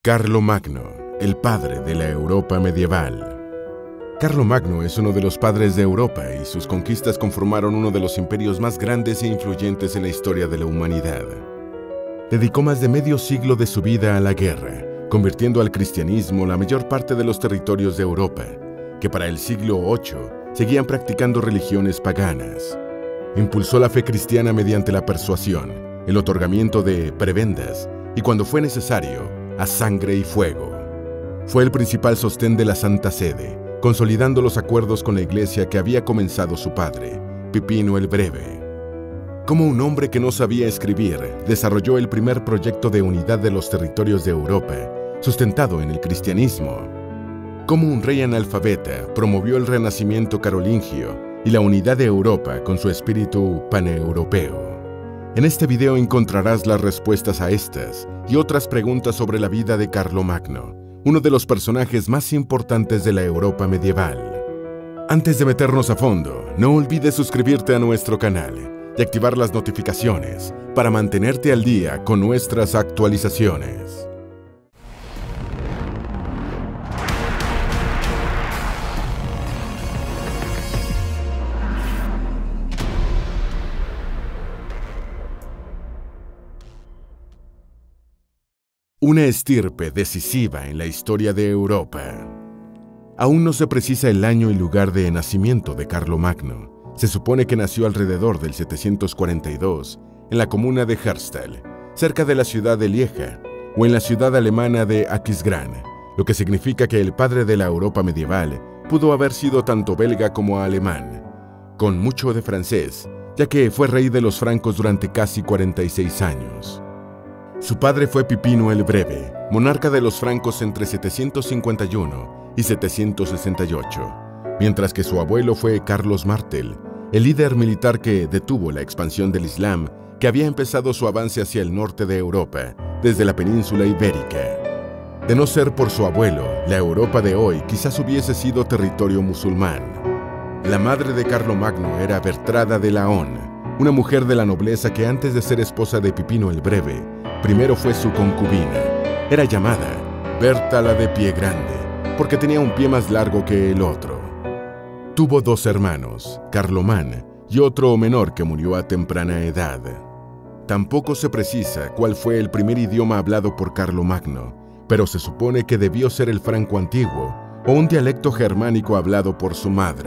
Carlomagno, el padre de la Europa medieval. Carlomagno es uno de los padres de Europa y sus conquistas conformaron uno de los imperios más grandes e influyentes en la historia de la humanidad. Dedicó más de medio siglo de su vida a la guerra, convirtiendo al cristianismo la mayor parte de los territorios de Europa, que para el siglo VIII seguían practicando religiones paganas. Impulsó la fe cristiana mediante la persuasión, el otorgamiento de prebendas y, cuando fue necesario, a sangre y fuego. Fue el principal sostén de la Santa Sede, consolidando los acuerdos con la Iglesia que había comenzado su padre, Pipino el Breve. Como un hombre que no sabía escribir, desarrolló el primer proyecto de unidad de los territorios de Europa, sustentado en el cristianismo. Como un rey analfabeta, promovió el renacimiento carolingio y la unidad de Europa con su espíritu paneuropeo. En este video encontrarás las respuestas a estas y otras preguntas sobre la vida de Carlomagno, uno de los personajes más importantes de la Europa medieval. Antes de meternos a fondo, no olvides suscribirte a nuestro canal y activar las notificaciones para mantenerte al día con nuestras actualizaciones. Una estirpe decisiva en la historia de Europa. Aún no se precisa el año y lugar de nacimiento de Carlomagno. Se supone que nació alrededor del 742 en la comuna de Herstal, cerca de la ciudad de Lieja, o en la ciudad alemana de Aquisgrán, lo que significa que el padre de la Europa medieval pudo haber sido tanto belga como alemán, con mucho de francés, ya que fue rey de los francos durante casi 46 años. Su padre fue Pipino el Breve, monarca de los francos entre 751 y 768, mientras que su abuelo fue Carlos Martel, el líder militar que detuvo la expansión del Islam que había empezado su avance hacia el norte de Europa, desde la península ibérica. De no ser por su abuelo, la Europa de hoy quizás hubiese sido territorio musulmán. La madre de Carlomagno era Bertrada de Laon, una mujer de la nobleza que antes de ser esposa de Pipino el Breve, primero fue su concubina. Era llamada Berta la de Pie Grande, porque tenía un pie más largo que el otro. Tuvo dos hermanos, Carlomán y otro menor que murió a temprana edad. Tampoco se precisa cuál fue el primer idioma hablado por Carlomagno, pero se supone que debió ser el franco antiguo o un dialecto germánico hablado por su madre.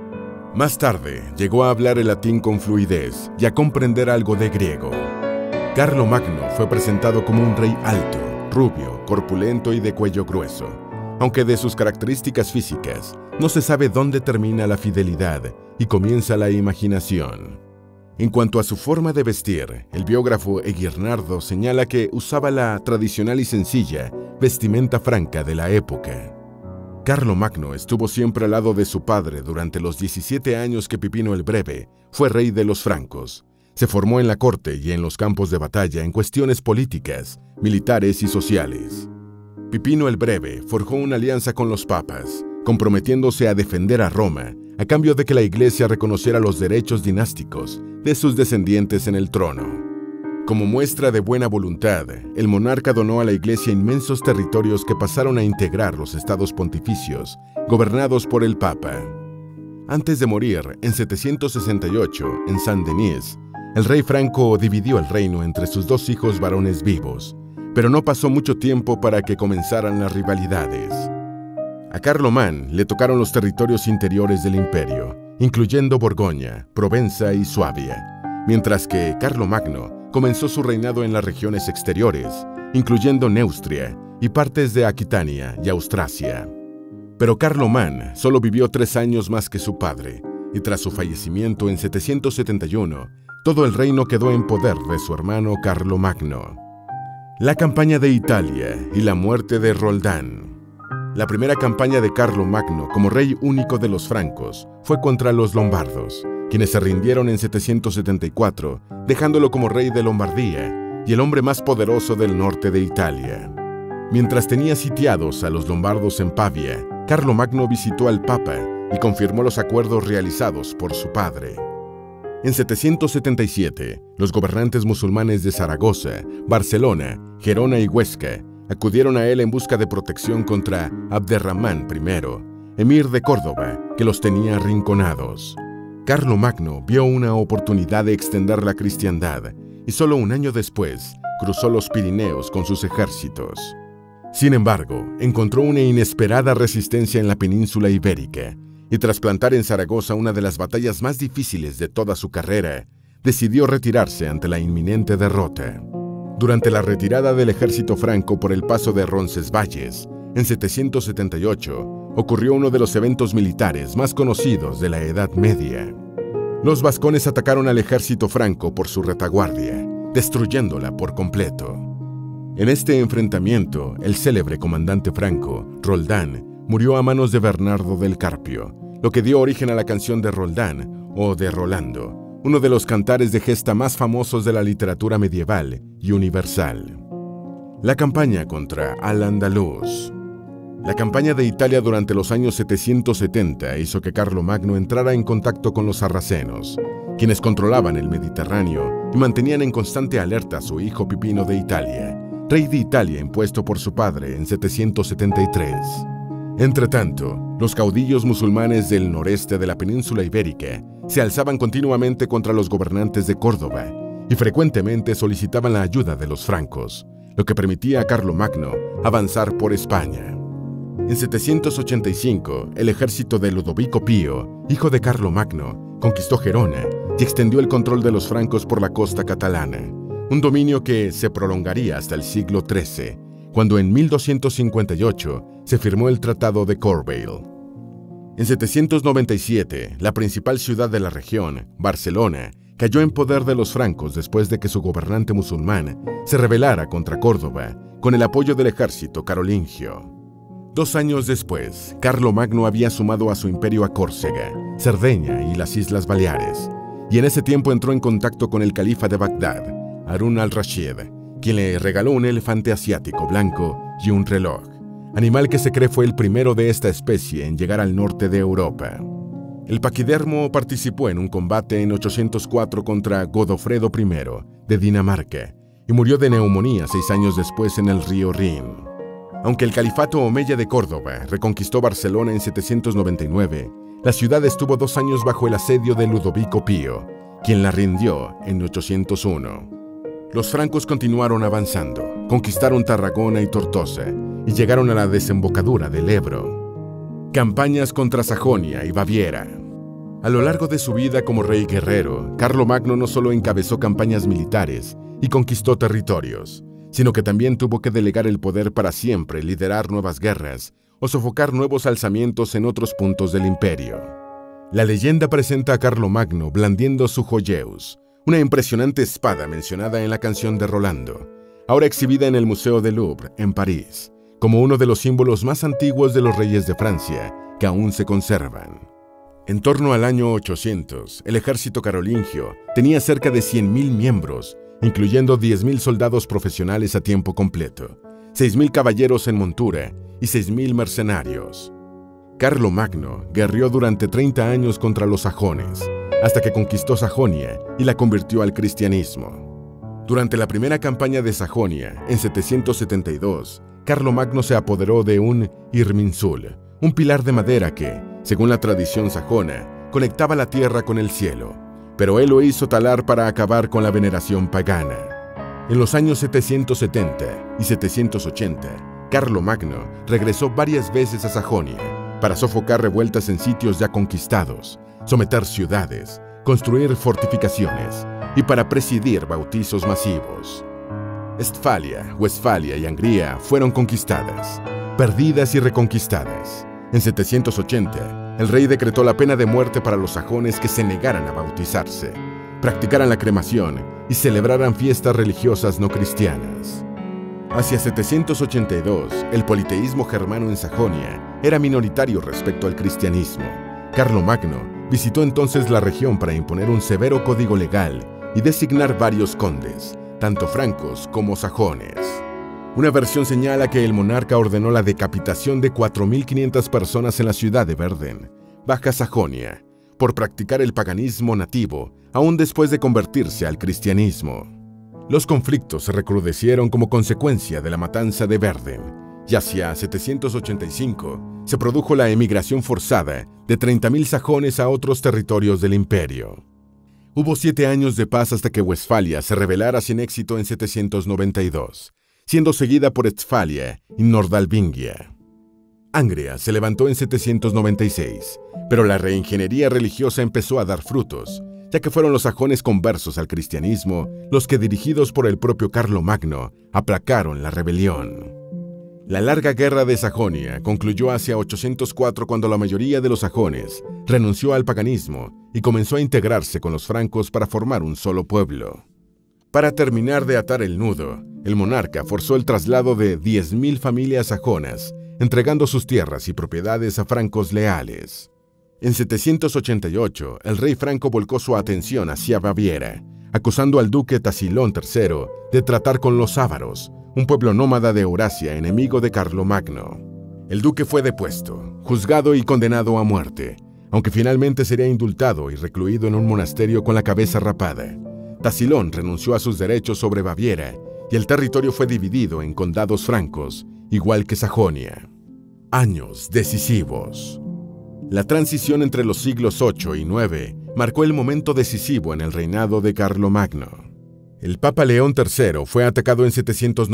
Más tarde, llegó a hablar el latín con fluidez y a comprender algo de griego. Carlomagno fue presentado como un rey alto, rubio, corpulento y de cuello grueso, aunque de sus características físicas no se sabe dónde termina la fidelidad y comienza la imaginación. En cuanto a su forma de vestir, el biógrafo Eguirnardo señala que usaba la tradicional y sencilla vestimenta franca de la época. Carlomagno estuvo siempre al lado de su padre durante los 17 años que Pipino el Breve fue rey de los francos. Se formó en la corte y en los campos de batalla en cuestiones políticas, militares y sociales. Pipino el Breve forjó una alianza con los papas, comprometiéndose a defender a Roma a cambio de que la Iglesia reconociera los derechos dinásticos de sus descendientes en el trono. Como muestra de buena voluntad, el monarca donó a la Iglesia inmensos territorios que pasaron a integrar los estados pontificios, gobernados por el Papa. Antes de morir, en 768, en Saint-Denis, el rey franco dividió el reino entre sus dos hijos varones vivos, pero no pasó mucho tiempo para que comenzaran las rivalidades. A Carlomán le tocaron los territorios interiores del imperio, incluyendo Borgoña, Provenza y Suabia, mientras que Carlomagno comenzó su reinado en las regiones exteriores, incluyendo Neustria y partes de Aquitania y Austrasia. Pero Carlomán solo vivió 3 años más que su padre, y tras su fallecimiento en 771, todo el reino quedó en poder de su hermano Carlomagno. La campaña de Italia y la muerte de Roldán. La primera campaña de Carlomagno como rey único de los francos fue contra los lombardos, quienes se rindieron en 774, dejándolo como rey de Lombardía y el hombre más poderoso del norte de Italia. Mientras tenía sitiados a los lombardos en Pavia, Carlomagno visitó al Papa y confirmó los acuerdos realizados por su padre. En 777, los gobernantes musulmanes de Zaragoza, Barcelona, Gerona y Huesca acudieron a él en busca de protección contra Abderramán I, emir de Córdoba, que los tenía arrinconados. Carlomagno vio una oportunidad de extender la cristiandad y solo un año después cruzó los Pirineos con sus ejércitos. Sin embargo, encontró una inesperada resistencia en la península ibérica y tras plantar en Zaragoza una de las batallas más difíciles de toda su carrera, decidió retirarse ante la inminente derrota. Durante la retirada del ejército franco por el paso de Roncesvalles, en 778, ocurrió uno de los eventos militares más conocidos de la Edad Media. Los vascones atacaron al ejército franco por su retaguardia, destruyéndola por completo. En este enfrentamiento, el célebre comandante franco, Roldán, murió a manos de Bernardo del Carpio, lo que dio origen a la canción de Roldán o de Rolando, uno de los cantares de gesta más famosos de la literatura medieval y universal. La campaña contra Al-Ándalus. La campaña de Italia durante los años 770 hizo que Carlomagno entrara en contacto con los sarracenos, quienes controlaban el Mediterráneo y mantenían en constante alerta a su hijo Pipino de Italia, rey de Italia impuesto por su padre en 773. Entretanto, los caudillos musulmanes del noreste de la península ibérica se alzaban continuamente contra los gobernantes de Córdoba y frecuentemente solicitaban la ayuda de los francos, lo que permitía a Carlomagno avanzar por España. En 785, el ejército de Ludovico Pío, hijo de Carlomagno, conquistó Gerona y extendió el control de los francos por la costa catalana, un dominio que se prolongaría hasta el siglo XIII, cuando en 1258 se firmó el Tratado de Corbeil. En 797, la principal ciudad de la región, Barcelona, cayó en poder de los francos después de que su gobernante musulmán se rebelara contra Córdoba con el apoyo del ejército carolingio. 2 años después, Carlomagno había sumado a su imperio a Córcega, Cerdeña y las Islas Baleares, y en ese tiempo entró en contacto con el califa de Bagdad, Harún al-Rashid, quien le regaló un elefante asiático blanco y un reloj, animal que se cree fue el primero de esta especie en llegar al norte de Europa. El paquidermo participó en un combate en 804 contra Godofredo I de Dinamarca y murió de neumonía 6 años después en el río Rin. Aunque el califato omeya de Córdoba reconquistó Barcelona en 799, la ciudad estuvo 2 años bajo el asedio de Ludovico Pío, quien la rindió en 801. Los francos continuaron avanzando, conquistaron Tarragona y Tortosa y llegaron a la desembocadura del Ebro. Campañas contra Sajonia y Baviera. A lo largo de su vida como rey guerrero, Carlomagno no solo encabezó campañas militares y conquistó territorios, sino que también tuvo que delegar el poder para siempre liderar nuevas guerras o sofocar nuevos alzamientos en otros puntos del imperio. La leyenda presenta a Carlomagno blandiendo su joyeus, una impresionante espada mencionada en la canción de Rolando, ahora exhibida en el Museo del Louvre, en París, como uno de los símbolos más antiguos de los reyes de Francia, que aún se conservan. En torno al año 800, el ejército carolingio tenía cerca de 100.000 miembros, incluyendo 10.000 soldados profesionales a tiempo completo, 6.000 caballeros en montura y 6.000 mercenarios. Carlomagno guerreó durante 30 años contra los sajones, hasta que conquistó Sajonia y la convirtió al cristianismo. Durante la primera campaña de Sajonia, en 772, Carlomagno se apoderó de un Irminsul, un pilar de madera que, según la tradición sajona, conectaba la tierra con el cielo, pero él lo hizo talar para acabar con la veneración pagana. En los años 770 y 780, Carlomagno regresó varias veces a Sajonia para sofocar revueltas en sitios ya conquistados, someter ciudades, construir fortificaciones y para presidir bautizos masivos. Estfalia, Westfalia y Hungría fueron conquistadas, perdidas y reconquistadas. En 780, el rey decretó la pena de muerte para los sajones que se negaran a bautizarse, practicaran la cremación y celebraran fiestas religiosas no cristianas. Hacia 782, el politeísmo germano en Sajonia era minoritario respecto al cristianismo. Carlomagno visitó entonces la región para imponer un severo código legal y designar varios condes, tanto francos como sajones. Una versión señala que el monarca ordenó la decapitación de 4.500 personas en la ciudad de Verden, Baja Sajonia, por practicar el paganismo nativo, aún después de convertirse al cristianismo. Los conflictos se recrudecieron como consecuencia de la matanza de Verden, y hacia 785 se produjo la emigración forzada de 30.000 sajones a otros territorios del imperio. Hubo 7 años de paz hasta que Westfalia se rebelara sin éxito en 792, siendo seguida por Estfalia y Nordalbingia. Angria se levantó en 796, pero la reingeniería religiosa empezó a dar frutos, ya que fueron los sajones conversos al cristianismo los que, dirigidos por el propio Carlomagno, aplacaron la rebelión. La larga guerra de Sajonia concluyó hacia 804 cuando la mayoría de los sajones renunció al paganismo y comenzó a integrarse con los francos para formar un solo pueblo. Para terminar de atar el nudo, el monarca forzó el traslado de 10.000 familias sajonas, entregando sus tierras y propiedades a francos leales. En 788, el rey franco volcó su atención hacia Baviera, acusando al duque Tasilón III de tratar con los ávaros, un pueblo nómada de Eurasia enemigo de Carlomagno. El duque fue depuesto, juzgado y condenado a muerte, aunque finalmente sería indultado y recluido en un monasterio con la cabeza rapada. Tasilón renunció a sus derechos sobre Baviera y el territorio fue dividido en condados francos, igual que Sajonia. Años decisivos. La transición entre los siglos VIII y IX marcó el momento decisivo en el reinado de Carlomagno. El Papa León III fue atacado en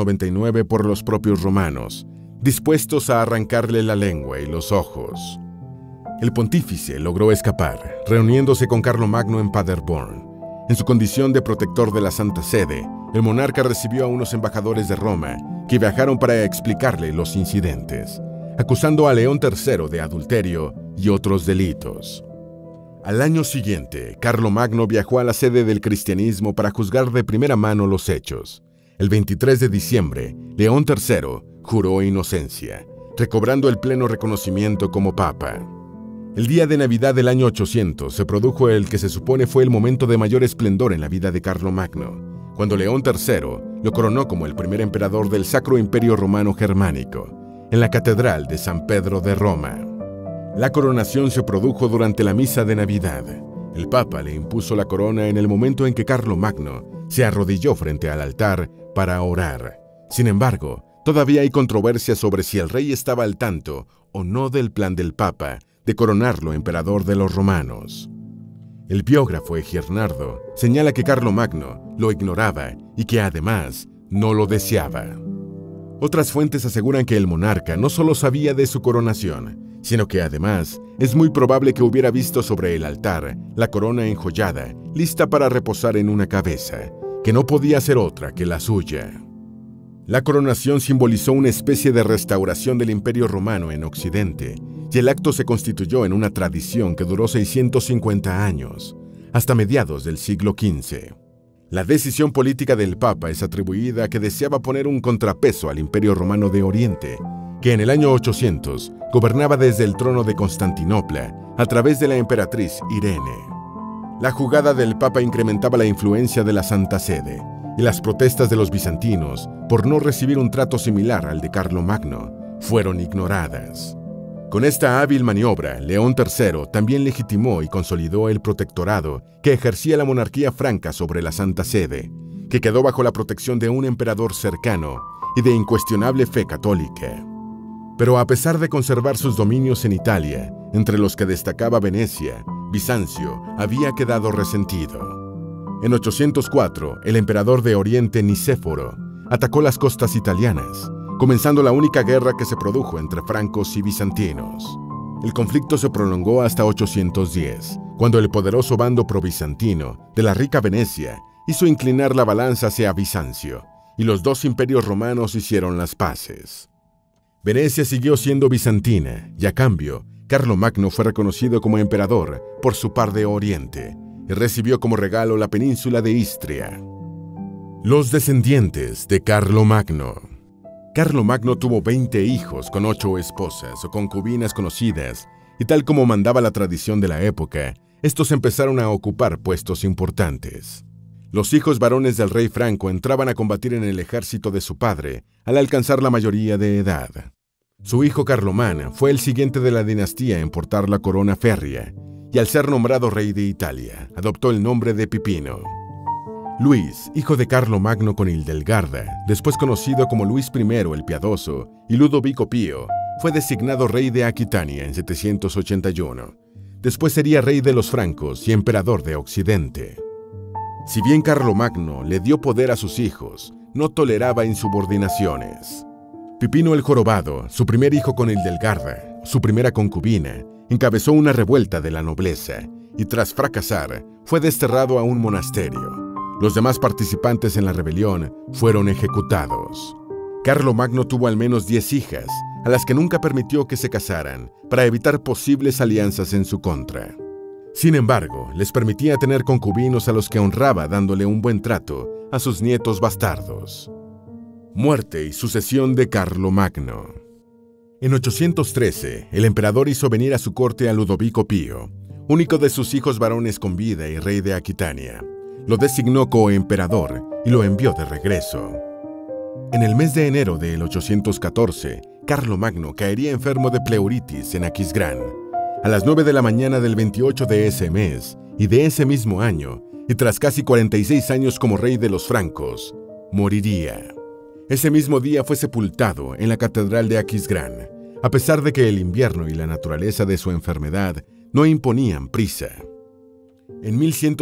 799 por los propios romanos, dispuestos a arrancarle la lengua y los ojos. El pontífice logró escapar, reuniéndose con Carlomagno en Paderborn. En su condición de protector de la Santa Sede, el monarca recibió a unos embajadores de Roma que viajaron para explicarle los incidentes, acusando a León III de adulterio y otros delitos. Al año siguiente, Carlomagno viajó a la sede del cristianismo para juzgar de primera mano los hechos. El 23 de diciembre, León III juró inocencia, recobrando el pleno reconocimiento como papa. El día de Navidad del año 800 se produjo el que se supone fue el momento de mayor esplendor en la vida de Carlomagno, cuando León III lo coronó como el primer emperador del Sacro Imperio Romano Germánico, en la Catedral de San Pedro de Roma. La coronación se produjo durante la misa de Navidad. El Papa le impuso la corona en el momento en que Carlomagno se arrodilló frente al altar para orar. Sin embargo, todavía hay controversia sobre si el rey estaba al tanto o no del plan del Papa de coronarlo emperador de los romanos. El biógrafo Egiernardo señala que Carlomagno lo ignoraba y que además no lo deseaba. Otras fuentes aseguran que el monarca no solo sabía de su coronación, sino que además es muy probable que hubiera visto sobre el altar la corona enjollada, lista para reposar en una cabeza, que no podía ser otra que la suya. La coronación simbolizó una especie de restauración del Imperio Romano en Occidente, y el acto se constituyó en una tradición que duró 650 años, hasta mediados del siglo XV. La decisión política del Papa es atribuida a que deseaba poner un contrapeso al Imperio Romano de Oriente, que en el año 800 gobernaba desde el trono de Constantinopla a través de la emperatriz Irene. La jugada del Papa incrementaba la influencia de la Santa Sede, y las protestas de los bizantinos por no recibir un trato similar al de Carlomagno fueron ignoradas. Con esta hábil maniobra, León III también legitimó y consolidó el protectorado que ejercía la monarquía franca sobre la Santa Sede, que quedó bajo la protección de un emperador cercano y de incuestionable fe católica. Pero a pesar de conservar sus dominios en Italia, entre los que destacaba Venecia, Bizancio había quedado resentido. En 804, el emperador de Oriente Nicéforo atacó las costas italianas, comenzando la única guerra que se produjo entre francos y bizantinos. El conflicto se prolongó hasta 810, cuando el poderoso bando probizantino de la rica Venecia hizo inclinar la balanza hacia Bizancio, y los dos imperios romanos hicieron las paces. Venecia siguió siendo bizantina, y a cambio, Carlomagno fue reconocido como emperador por su par de Oriente, y recibió como regalo la península de Istria. Los descendientes de Carlomagno. Carlomagno tuvo 20 hijos con 8 esposas o concubinas conocidas, y tal como mandaba la tradición de la época, estos empezaron a ocupar puestos importantes. Los hijos varones del rey franco entraban a combatir en el ejército de su padre al alcanzar la mayoría de edad. Su hijo Carlomán fue el siguiente de la dinastía en portar la corona férrea, y al ser nombrado rey de Italia, adoptó el nombre de Pipino. Luis, hijo de Carlomagno con Hildegarda, después conocido como Luis I el Piadoso, y Ludovico Pío, fue designado rey de Aquitania en 781. Después sería rey de los francos y emperador de Occidente. Si bien Carlomagno le dio poder a sus hijos, no toleraba insubordinaciones. Pipino el Jorobado, su primer hijo con Hildegarda, su primera concubina, encabezó una revuelta de la nobleza y tras fracasar, fue desterrado a un monasterio. Los demás participantes en la rebelión fueron ejecutados. Carlomagno tuvo al menos 10 hijas, a las que nunca permitió que se casaran, para evitar posibles alianzas en su contra. Sin embargo, les permitía tener concubinos a los que honraba dándole un buen trato a sus nietos bastardos. Muerte y sucesión de Carlomagno. En 813, el emperador hizo venir a su corte a Ludovico Pío, único de sus hijos varones con vida y rey de Aquitania. Lo designó coemperador y lo envió de regreso. En el mes de enero del 814, Carlomagno caería enfermo de pleuritis en Aquisgrán. A las 9 de la mañana del 28 de ese mes y de ese mismo año, y tras casi 46 años como rey de los francos, moriría. Ese mismo día fue sepultado en la catedral de Aquisgrán, a pesar de que el invierno y la naturaleza de su enfermedad no imponían prisa. En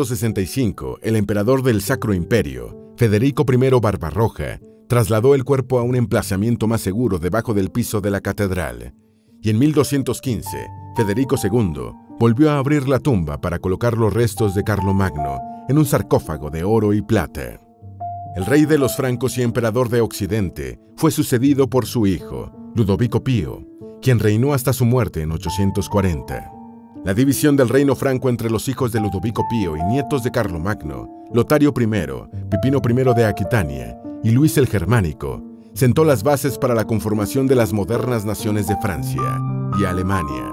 1165, el emperador del Sacro Imperio, Federico I Barbarroja, trasladó el cuerpo a un emplazamiento más seguro debajo del piso de la catedral, y en 1215, Federico II volvió a abrir la tumba para colocar los restos de Carlomagno en un sarcófago de oro y plata. El rey de los francos y emperador de Occidente fue sucedido por su hijo, Ludovico Pío, quien reinó hasta su muerte en 840. La división del reino franco entre los hijos de Ludovico Pío y nietos de Carlomagno, Lotario I, Pipino I de Aquitania y Luis el Germánico, sentó las bases para la conformación de las modernas naciones de Francia y Alemania.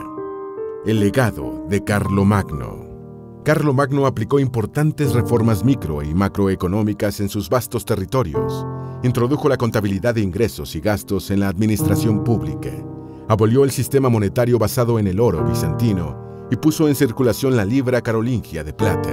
El legado de Carlomagno. Carlomagno aplicó importantes reformas micro y macroeconómicas en sus vastos territorios, introdujo la contabilidad de ingresos y gastos en la administración pública, abolió el sistema monetario basado en el oro bizantino y puso en circulación la libra carolingia de plata.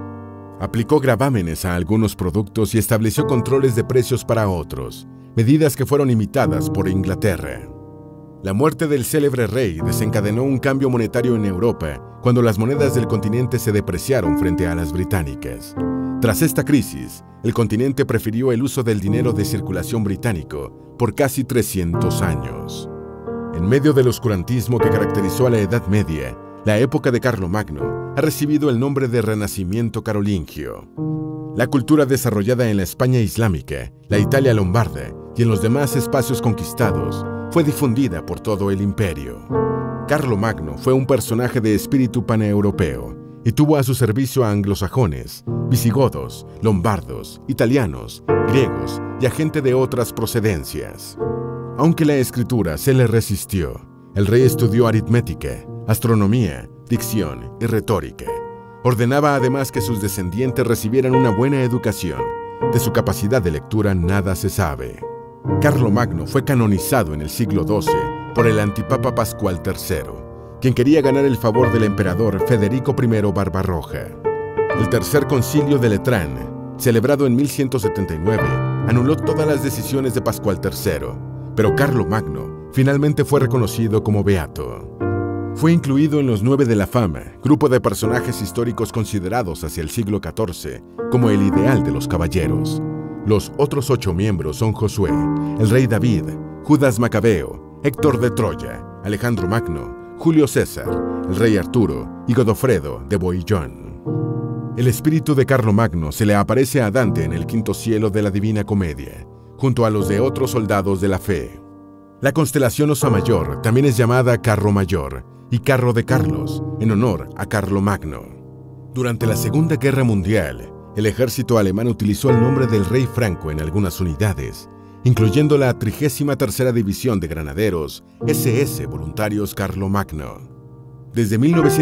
Aplicó gravámenes a algunos productos y estableció controles de precios para otros, medidas que fueron imitadas por Inglaterra. La muerte del célebre rey desencadenó un cambio monetario en Europa cuando las monedas del continente se depreciaron frente a las británicas. Tras esta crisis, el continente prefirió el uso del dinero de circulación británico por casi 300 años. En medio del oscurantismo que caracterizó a la Edad Media, la época de Carlomagno ha recibido el nombre de Renacimiento carolingio. La cultura desarrollada en la España islámica, la Italia lombarda y en los demás espacios conquistados fue difundida por todo el imperio. Carlomagno fue un personaje de espíritu paneuropeo y tuvo a su servicio a anglosajones, visigodos, lombardos, italianos, griegos y a gente de otras procedencias. Aunque la escritura se le resistió, el rey estudió aritmética, astronomía, dicción y retórica. Ordenaba además que sus descendientes recibieran una buena educación. De su capacidad de lectura nada se sabe. Carlomagno fue canonizado en el siglo XII por el antipapa Pascual III, quien quería ganar el favor del emperador Federico I Barbarroja. El tercer concilio de Letrán, celebrado en 1179, anuló todas las decisiones de Pascual III, pero Carlomagno finalmente fue reconocido como beato. Fue incluido en los 9 de la Fama, grupo de personajes históricos considerados hacia el siglo XIV como el ideal de los caballeros. Los otros 8 miembros son Josué, el rey David, Judas Macabeo, Héctor de Troya, Alejandro Magno, Julio César, el rey Arturo y Godofredo de Boillón. El espíritu de Carlomagno se le aparece a Dante en el quinto cielo de la Divina Comedia, junto a los de otros soldados de la fe. La constelación Osa Mayor también es llamada Carro Mayor y Carro de Carlos, en honor a Carlomagno. Durante la Segunda Guerra Mundial, el ejército alemán utilizó el nombre del rey franco en algunas unidades, incluyendo la 33ª División de Granaderos SS Voluntarios Carlomagno. Desde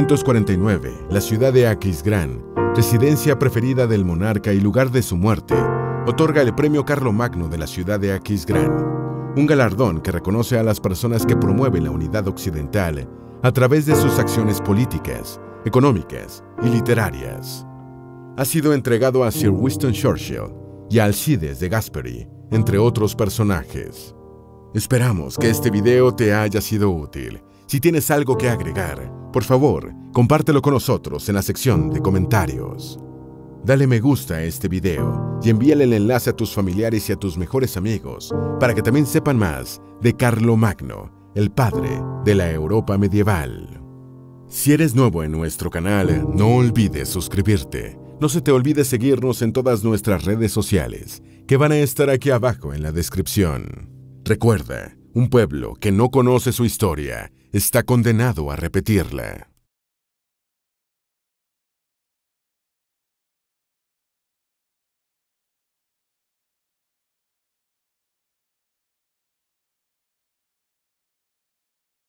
1949, la ciudad de Aquisgrán, residencia preferida del monarca y lugar de su muerte, otorga el premio Carlomagno de la ciudad de Aquisgrán, un galardón que reconoce a las personas que promueven la unidad occidental a través de sus acciones políticas, económicas y literarias. ha sido entregado a Sir Winston Churchill y a Alcides de Gasperi, entre otros personajes. Esperamos que este video te haya sido útil. Si tienes algo que agregar, por favor, compártelo con nosotros en la sección de comentarios. Dale me gusta a este video y envíale el enlace a tus familiares y a tus mejores amigos para que también sepan más de Carlomagno, el padre de la Europa medieval. Si eres nuevo en nuestro canal, no olvides suscribirte. No se te olvide seguirnos en todas nuestras redes sociales, que van a estar aquí abajo en la descripción. Recuerda, un pueblo que no conoce su historia está condenado a repetirla.